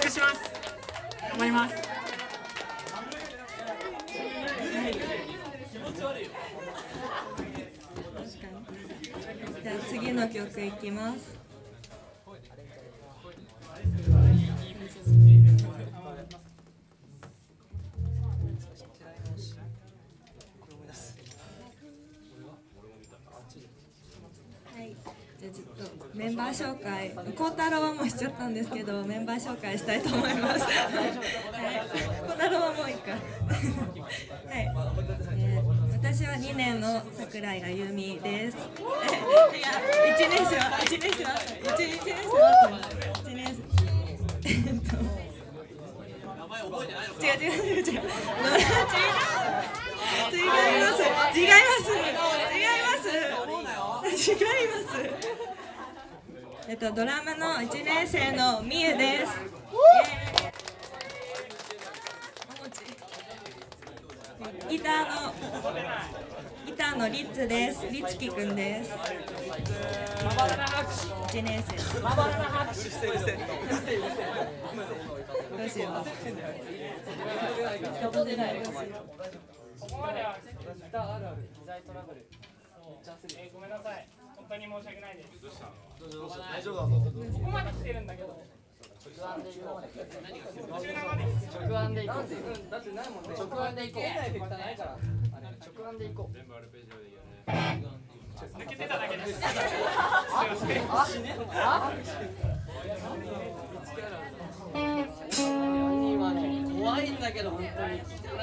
いします。頑張ります。 じゃあ次の曲いきます。はい、じゃあちょっとメンバー紹介、孝太郎はもうしちゃったんですけど、メンバー紹介したいと思います。はい、孝太郎はもういいか。はい、私は2年の桜井あゆみです。いや、1年生は1年生は1年生は1年生。違う。違います。ドラムの1年生のみゆです。ギターのリッツです。リツキくんです。1年生。どうしよう。 ここまではギターあるある機材トラブル。ごめんなさい。本当に申し訳ないです。大丈夫だぞ。ここまで来てるんだけど。直案で行こう。直案で行こう。だってないもんね。直案で行こう。変なエフェクターないから。直案で行こう。全部アルペジオでいいよね。抜けてただけです。すいません。今ね怖いんだけど本当に聞いてなかった。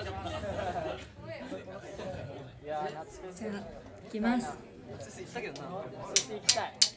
いや懐かしい。 じゃあ行きます。 行きたい。